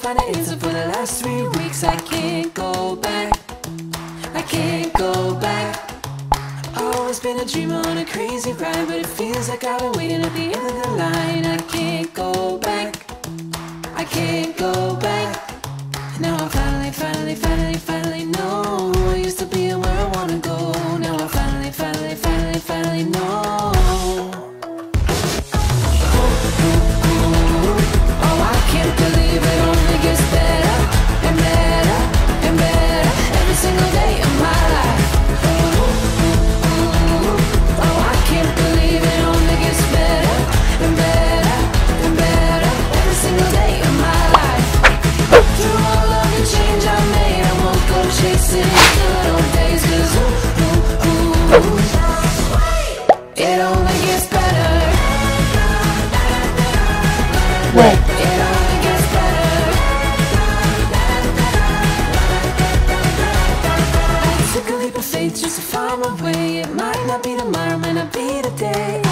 find an answer for the last 3 weeks. I can't go back, I can't go back. I've always been a dreamer on a crazy ride, but it feels like I've been waiting at the end of the line. I can't go back, I can't go back. Now I finally know I used to be where I wanna go. Now I finally know. Oh, I can't believe it only gets better and better and better every single day of my life. Oh, I can't believe it only gets better and better and better every single day of my life. Through all of the change I made, I won't go chasing good old days, 'cause it only gets better. Wait. It only gets better. I took a leap of faith just to find my way. It might not be tomorrow, might not be today.